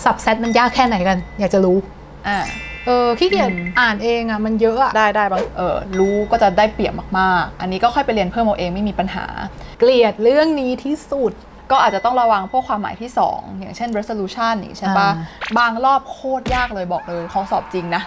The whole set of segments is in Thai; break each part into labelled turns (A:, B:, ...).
A: สับเซตมันยากแค่ไหนกันอยากจะรู้ขี้เกียจอ่านเองมันเยอะ
B: ได้บางรู้ก็จะได้เปรียบมากๆอันนี้ก็ค่อยไปเรียนเพิ่มเอาเองไม่มีปัญหา
A: เกลียดเรื่องนี้ที่สุด
B: ก็อาจจะต้องระวังพวกความหมายที่2อย่างเช่น resolution นี่ใช่ปะบางรอบโคตรยากเลยบอกเลยข้อสอบจริงนะ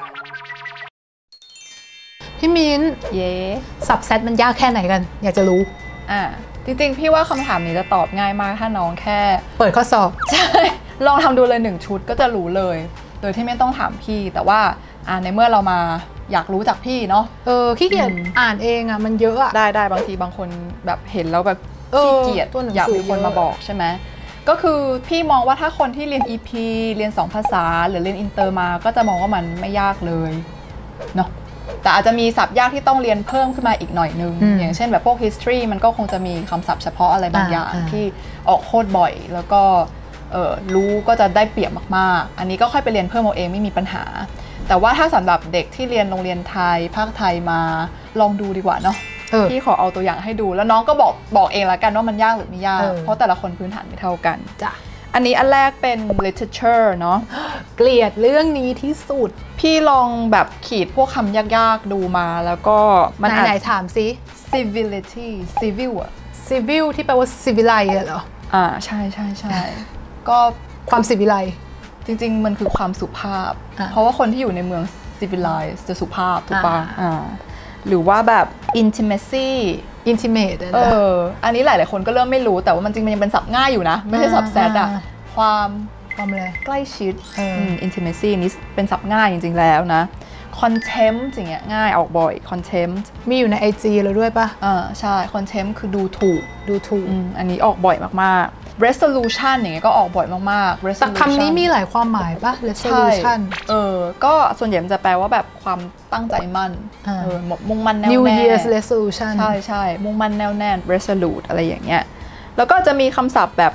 A: พี่มิ้นสับเซตมันยากแค่ไหนกันอยากจะรู้
B: จริงๆพี่ว่าคำถามนี้จะตอบง่ายมากถ้าน้องแค่
A: เปิดข้อสอบ
B: ใช่ลองทำดูเลย1ชุดก็จะรู้เลยโดยที่ไม่ต้องถามพี่แต่ว่าในเมื่อเรามาอยากรู้จากพี่เนาะ
A: ขี้เกียจอ่านเองมันเยอะ
B: ได้บางทีบางคนแบบเห็นแล้วแบบขี้เกียจอยากมีคนมาบอกใช่ไหมก็คือพี่มองว่าถ้าคนที่เรียน EP เรียน2ภาษาหรือเรียนอินเตอร์มาก็จะมองว่ามันไม่ยากเลยเนาะแต่อาจจะมีศัพท์ยากที่ต้องเรียนเพิ่มขึ้นมาอีกหน่อยนึงอย่างเช่นแบบพวก history มันก็คงจะมีคำศัพท์เฉพาะอะไรบางอย่างที่ออกโคตรบ่อยแล้วก็รู้ก็จะได้เปรียบมากๆอันนี้ก็ค่อยไปเรียนเพิ่มเอาเองไม่มีปัญหาแต่ว่าถ้าสำหรับเด็กที่เรียนโรงเรียนไทยภาคไทยมาลองดูดีกว่าเนาะพี่ขอเอาตัวอย่างให้ดูแล้วน้องก็บอกเองละกันว่ามันยากหรือไม่ยากเพราะแต่ละคนพื้นฐานไม่เท่ากัน
A: จ้ะ
B: อันนี้อันแรกเป็น literature เนาะ
A: เกลียดเรื่องนี้ที่สุด
B: พี่ลองแบบขีดพวกคำยากๆดูมาแล้วก็
A: มันไหนถามซิ
B: civility civil
A: civil ที่แปลว่า civilize เหรอ
B: ใช่ก็
A: ความสิวิไล
B: จริงๆมันคือความสุภาพเพราะว่าคนที่อยู่ในเมือง civilized จะสุภาพถูกปะหรือว่าแบบ intimacy
A: intimate
B: อันนี้หลายๆคนก็เริ่มไม่รู้แต่ว่ามันจริงมันยังเป็นศัพท์ง่ายอยู่นะไม่ใช่ศัพท์แซดความ
A: อะไร
B: ใกล้ชิดintimacy นี้เป็นศัพท์ง่ายจริงๆแล้วนะ contempt อย่างเงี้ยง่ายออกบ่อย contempt
A: มีอยู่ใน IG แล้วด้วยปะ
B: ใช่ contempt คือดูถูกอันนี้ออกบ่อยมากๆ resolution อย่างเงี้ยก็ออกบ่อยมากๆ
A: แต่คำนี้มีหลายความหมายปะ resolution
B: ก็ส่วนใหญ่มันจะแปลว่าแบบความตั้งใจมั่นมุ่งมั่นแน่วแน่
A: New Year's resolution
B: ใช่มุ่งมั่นแน่วแน่ resolute อะไรอย่างเงี้ยแล้วก็จะมีคำศัพท์แบบ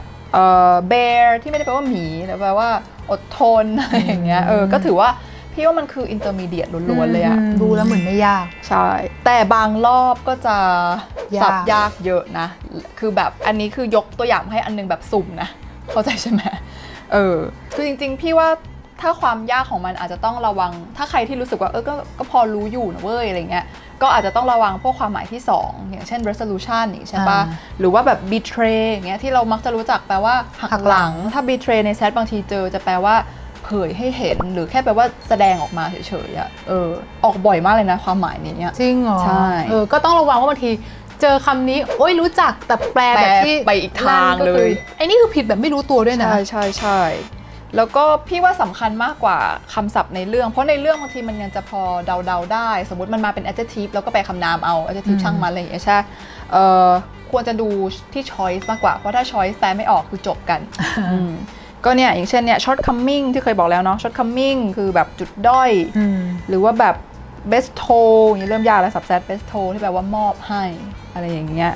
B: bear ที่ไม่ได้แปลว่าหมีแต่แปลว่าอดทนอะไรอย่างเงี้ยก็ถือว่าพี่ว่ามันคือ intermediate ล้วนๆเลยอะ
A: ดูแล้วเหมือนไม่ยาก
B: ใช่แต่บางรอบก็จะสับยากเยอะนะคือแบบอันนี้คือยกตัวอย่างให้อันนึงแบบสุ่มนะเข้าใจใช่ไหมคือจริงๆพี่ว่าถ้าความยากของมันอาจจะต้องระวังถ้าใครที่รู้สึกว่าก็พอรู้อยู่นะเว้ยอะไรเงี้ยก็อาจจะต้องระวังพวกความหมายที่2อย่างเช่น resolution นี่ใช่ปะหรือว่าแบบ betray อย่างเงี้ยที่เรามักจะรู้จักแปลว่าหักหลังถ้า betray ในแชทบางทีจะแปลว่าเผยให้เห็นหรือแค่แปลว่าแสดงออกมาเฉยๆออกบ่อยมากเลยนะความหมายนี้
A: จริงเหรอ
B: ใช่
A: ก็ต้องระวังว่าบางทีเจอคำนี้โอ๊ยรู้จักแต่แปลแบบที่
B: ไปอีกทางเลย
A: ไอ้นี่คือผิดแบบไม่รู้ตัวด้วยนะ
B: ใช่แล้วก็พี่ว่าสำคัญมากกว่าคำศัพท์ในเรื่องเพราะในเรื่องบางทีมันยังจะพอเดาได้สมมติมันมาเป็น adjective แล้วก็แปลคำนามเอา adjective ช่างมันอะไรอย่างเงี้ยใช่ควรจะดูที่ choice มากกว่าเพราะถ้า choice แปลไม่ออกคือจบกันก็เนี่ยอย่างเช่นเนี่ย shortcoming ที่เคยบอกแล้วเนาะ shortcoming คือแบบจุดด้อยหรือว่าแบบ bestow อย่างนี้เริ่มยากแล้ว subset bestow ที่แปลว่ามอบให้อะไรอย่างเงี้ย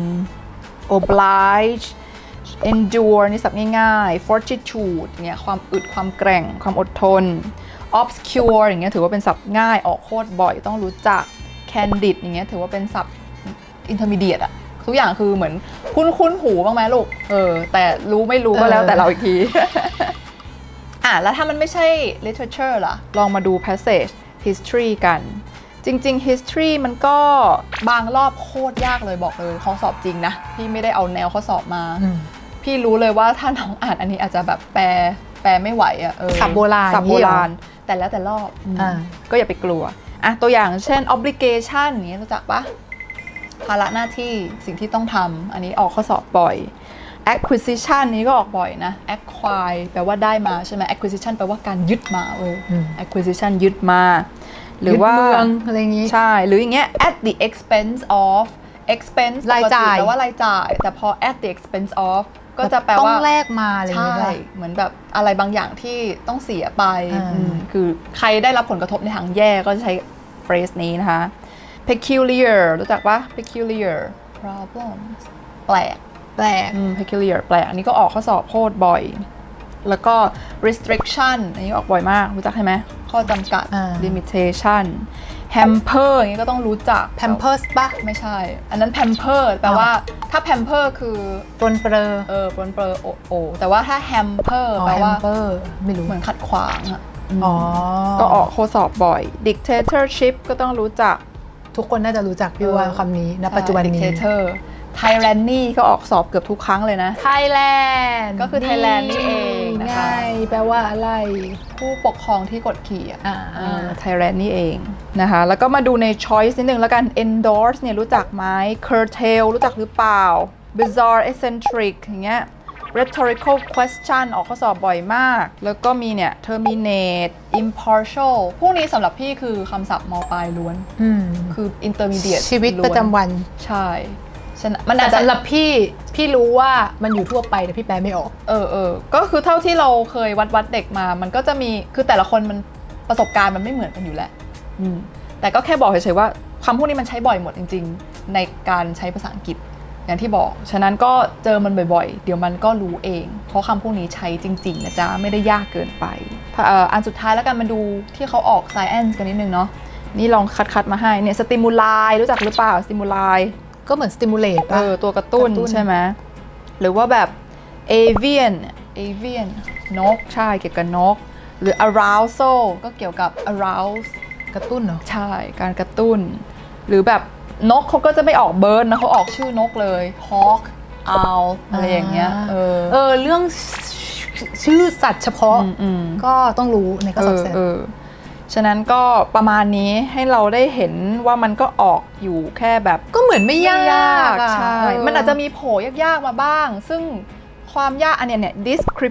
B: oblige endure นี่ศัพท์ง่ายๆ fortitude เนี่ยความอึดความแกร่งความอดทน obscure อย่างเงี้ยถือว่าเป็นศัพท์ง่ายออกโคตรบ่อยต้องรู้จัก candid อย่างเงี้ยถือว่าเป็นศัพท์ intermediate อะทุกอย่างคือเหมือนคุ้นหูบ้างไหมลูกแต่รู้ไม่รู้ก็แล้วแต่เราอีกทีแล้วถ้ามันไม่ใช่ literature ล่ะลองมาดู passage history กันจริงๆ history มันก็บางรอบโคตรยากเลยบอกเลยข้อสอบจริงนะพี่ไม่ได้เอาแนวข้อสอบมาพี่รู้เลยว่าถ้าน้องอ่านอันนี้อาจจะแบบแปลไม่ไหว
A: ศัพท์โบราณ
B: แต่แล้วแต่รอบก็อย่าไปกลัวตัวอย่างเช่น obligation นี้รู้จักปะภาระหน้าที่สิ่งที่ต้องทำอันนี้ออกข้อสอบบ่อย acquisition นี้ก็ออกบ่อยนะ acquire แปลว่าได้มาใช่ไหม acquisition แปลว่าการยึดมาacquisition ยึดมาหรือว่า
A: อะไรอย่างงี้
B: ใช่หรืออย่างเงี้ย at the expense of expense
A: รายจ่าย
B: แปลว่ารายจ่ายแต่พอ at the expense of ก็จะแปลว่า
A: ต้องแลกมาอะไรอย่างเงี้ย
B: ใช่เหมือนแบบอะไรบางอย่างที่ต้องเสียไปคือใครได้รับผลกระทบในทางแย่ก็จะใช้ phrase นี้นะคะ peculiar รู้จักปะ peculiar problems แปลกpeculiar แปลกอันนี้ก็ออกข้อสอบโคตรบ่อยแล้วก็ restriction อันนี้ออกบ่อยมากรู้จักใช่ไหมข้อจำกัด limitation hamper อย่างนี้ก็ต้องรู้จัก
A: Pampers ปะ
B: ไม่ใช่อันนั้น pamper แปลว่าถ้า pamper คือ
A: ปรนเปรอ
B: ปรนเปรอโอแต่ว่าถ้า hamper แปลว่า
A: ไม่รู้
B: เหมือนขัดขวางอะก็ออกข้อสอบบ่อย dictatorship ก็ต้องรู้จัก
A: ทุกคนน่าจะรู้จักพี่ว่าคำนี้ณปัจจุบันนี้
B: dictator tyranny ก็ออกสอบเกือบทุกครั้งเลยนะ
A: Thailand
B: ก็คือ Thailand นี่เองนะคะ
A: แปลว่าอะไร
B: ผู้ปกครองที่กดขี่Thailand นี่เองนะคะแล้วก็มาดูใน choice นิดนึงแล้วกัน endorse เนี่ยรู้จักไหม curtail รู้จักหรือเปล่า bizarre eccentric อย่างเงี้ย rhetorical question ออกข้อสอบบ่อยมากแล้วก็มีเนี่ย terminate impartial พวกนี้สำหรับพี่คือคำศัพท์ม.ปลายล้วนคือ intermediate
A: ชีวิตประจำวัน
B: ใช่
A: มันอาจจะสำหรับพี่รู้ว่ามันอยู่ทั่วไปแต่พี่แปลไม่ออก
B: ก็คือเท่าที่เราเคยวัดเด็กมามันก็จะมีคือแต่ละคนมันประสบการณ์มันไม่เหมือนกันอยู่แล้วแต่ก็แค่บอกเฉยๆว่าคำพวกนี้มันใช้บ่อยหมดจริงๆในการใช้ภาษาอังกฤษอย่างที่บอกฉะนั้นก็เจอมันบ่อยๆเดี๋ยวมันก็รู้เองเพราะคำพวกนี้ใช้จริงๆนะจ๊ะไม่ได้ยากเกินไปอันสุดท้ายแล้วกันมาดูที่เขาออก science กันนิดนึงเนาะนี่ลองคัดมาให้เนี่ย stimuli รู้จักหรือเปล่า stimuli
A: ก็เหมือน stimulate
B: ตัวกระตุ้นใช่ไหมหรือว่าแบบ avian นกใช่เกี่ยวกับนกหรือ arousal ก็เกี่ยวกับ arouse
A: กระตุ้นเหรอ
B: ใช่การกระตุ้นหรือแบบนกเขาก็จะไม่ออก bird นะเขาออกชื่อนกเลย hawk owl อะไรอย่างเงี้ย
A: เรื่องชื่อสัตว์เฉพาะก็ต้องรู้ในข้อสอบเสร็จ
B: ฉะนั้นก็ประมาณนี้ให้เราได้เห็นว่ามันก็ออกอยู่แค่แบบ
A: ก็เหมือนไม่ยาก
B: ใช่มันอาจจะมีโผล่ยากๆมาบ้างซึ่งความยากอันเนี้ย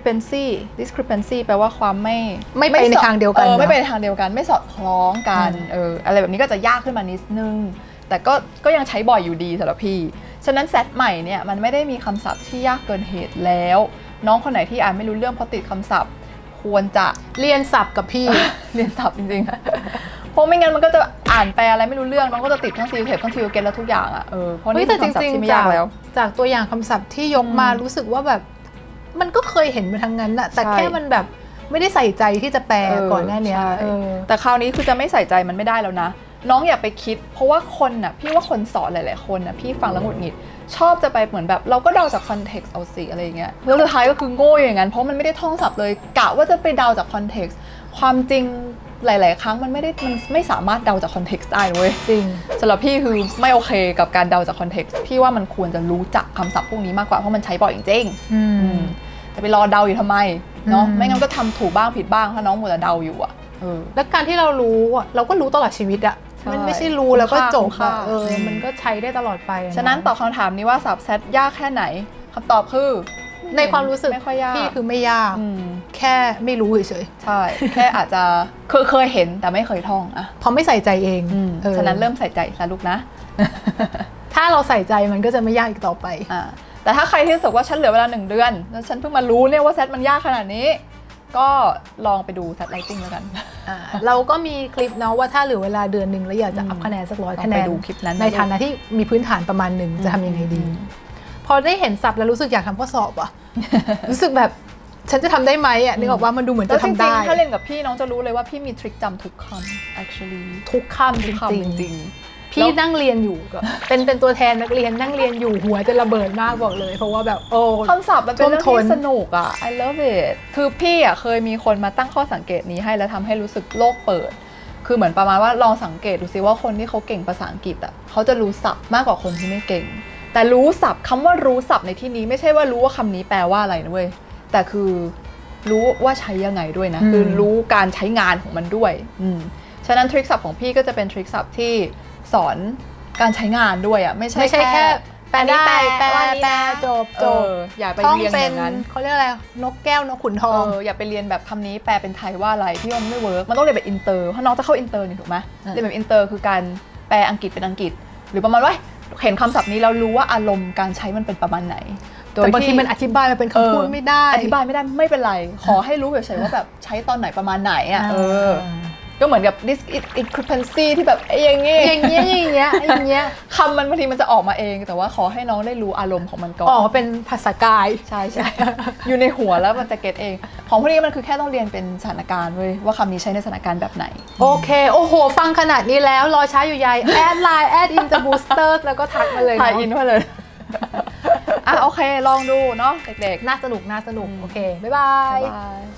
B: discrepancy แปลว่าความ
A: ไม่ไปในทางเดียวกัน
B: ไม่ไปในทางเดียวกันไม่สอดคล้องกันอะไรแบบนี้ก็จะยากขึ้นมานิดนึงแต่ก็ยังใช้บ่อยอยู่ดีสำหรับพี่ฉะนั้นเซตใหม่เนี่ยมันไม่ได้มีคำศัพท์ที่ยากเกินเหตุแล้วน้องคนไหนที่อ่านไม่รู้เรื่องเพราะติดคำศัพท์ควรจะ
A: เรียนศัพท์กับพี่
B: เรียนศัพท์จริงๆเพราะไม่งั้นมันก็จะอ่านแปลอะไรไม่รู้เรื่องน้องก็จะติดทั้งซีลเทปทั้งทีลเกตแล้วทุกอย่างเพราะนี่เป็นคำศัพท์ที่ไม่ยากแล้ว
A: จากตัวอย่างคำศัพท์ที่ยกมารู้สึกว่าแบบมันก็เคยเห็นมาทางนั้นอะแต่แค่มันแบบไม่ได้ใส่ใจที่จะแปลก่อนหน้านี้
B: แต่คราวนี้คือจะไม่ใส่ใจมันไม่ได้แล้วนะน้องอย่าไปคิดเพราะว่าคนน่ะพี่ว่าคนสอนหลายๆคนน่ะพี่ฟังแล้วหงุดหงิดชอบจะไปเหมือนแบบเราก็เดาจากคอนเท็กซ์เอาสิอะไรอย่างเงี้ยแล้วสุดท้ายก็คือโง่อย่างนั้นเพราะมันไม่ได้ท่องศัพท์เลยกะว่าจะไปเดาจากคอนเท็กซ์ความจริงหลายๆครั้งมันไม่สามารถเดาจากคอนเท็กซ์ได้เว้ย
A: จริง
B: สำหรับพี่คือไม่โอเคกับการเดาจากคอนเท็กซ์พี่ว่ามันควรจะรู้จักคำศัพท์พวกนี้มากกว่าเพราะมันใช้บ่อยจริงๆแต่ไปรอเดาอยู่ทำไมเนาะไม่งั้นก็ทำถูกบ้างผิดบ้างถ้าน้องมัวแต่เดาอยู่อะ
A: แล้วการที่เรารู้เราก็รู้ตลอดชีวิตอะมันไม่ใช่รู้แล้วก็จบค่ะมันก็ใช้ได้ตลอดไป
B: ฉะนั้นตอบคำถามนี้ว่าศัพท์เซตยากแค่ไหนคำตอบคือ
A: ในความรู้สึก
B: ไม่ค่อยยาก
A: พี่คือไม่ยากแค่ไม่รู้เฉย
B: ๆใช่แค่อาจจะเคยเห็นแต่ไม่เคยท่องอะ
A: เพราะไม่ใส่ใจเอง
B: ฉะนั้นเริ่มใส่ใจนะลูกนะ
A: ถ้าเราใส่ใจมันก็จะไม่ยากอีกต่อไป
B: แต่ถ้าใครที่รู้สึกว่าฉันเหลือเวลา1 เดือนแล้วฉันเพิ่งมารู้เนี่ยว่าเซตมันยากขนาดนี้ก็ลองไปดูเซตไลติ้งแล้วกัน
A: เราก็มีคลิปเนาะว่าถ้าเหลือเวลาเดือนนึงแล้วอยากจะอัพคะแนนสัก100 คะแนน
B: ดูคลิปนั้น
A: ในฐานะที่มีพื้นฐานประมาณหนึ่งจะทำยังไงดีพอได้เห็นศัพท์แล้วรู้สึกอยากทำข้อสอบอ่ะรู้สึกแบบฉันจะทำได้ไหมอ่ะนึกออกว่ามันดูเหมือนจะทำได้
B: ถ้าเรียนกับพี่น้องจะรู้เลยว่าพี่มีทริคจำทุกคำ actually
A: ทุกคำจริงพี่นั่งเรียนอยู่ก็เป็นตัวแทนนักเรียนนั่งเรียนอยู่หัวจะระเบิดมากบอกเลยเพราะว่าแบบ
B: คำศัพท์มันเป็นเรื่องที่สนุกอ่ะ I love it คือพี่อ่ะเคยมีคนมาตั้งข้อสังเกตนี้ให้แล้วทำให้รู้สึกโลกเปิดคือเหมือนประมาณว่าลองสังเกตดูซิว่าคนที่เขาเก่งภาษาอังกฤษอ่ะเขาจะรู้ศัพท์มากกว่าคนที่ไม่เก่งแต่รู้ศัพท์คำว่ารู้ศัพท์ในที่นี้ไม่ใช่ว่ารู้ว่าคำนี้แปลว่าอะไรนะเว้ยแต่คือรู้ว่าใช้ยังไงด้วยนะคือรู้การใช้งานของมันด้วยฉะนั้นทริคศัพท์ของพี่ก็จะเป็นทริคศัพท์ที่สอนการใช้งานด้วยอ่ะไม่ใช่แค่
A: แปลได้แปลจบ
B: อย่าไปเรียนอย่างนั้น
A: เขาเรียกอะไรนกแก้วนกขุนทอง
B: อย่าไปเรียนแบบคำนี้แปลเป็นไทยว่าอะไรที่มันไม่เวิร์กมันต้องเรียนแบบอินเตอร์เพราะน้องจะเข้าอินเตอร์นี่ถูกไหมเรียนแบบอินเตอร์คือการแปลอังกฤษเป็นอังกฤษหรือประมาณว่าเห็นคำศัพท์นี้เรารู้ว่าอารมณ์การใช้มันเป็นประมาณไหน
A: แต่บางทีมันอธิบายมาเป็นคำพูดไม่ได้
B: อธิบายไม่ได้ไม่เป็นไรขอให้รู้เฉยๆว่าแบบใช้ตอนไหนประมาณไหนอ่ะก็เหมือนกับ discrepancy ที่แบบอย่างเงี้ยคำมันบางทีมันจะออกมาเองแต่ว่าขอให้น้องได้รู้อารมณ์ของมันก่อน
A: ออกมาเป็นภาษากาย
B: ใช่ อยู่ในหัวแล้วมันจะเก็ตเองของพวกนี้มันคือแค่ต้องเรียนเป็นสถานการณ์เว้ยว่าคำนี้ใช้ในสถานการณ์แบบไหน
A: โอเคโอ้โหฟังขนาดนี้แล้วรอช้าอยู่ใหญ่แอดไลน์แอดอินเตอร์บูสเตอร์แล้วก็ทักมาเลย
B: ถ่ายอินมาเลยโอเคลองดูเนาะเด็ก
A: ๆน่าสนุกโอเคบ๊ายบาย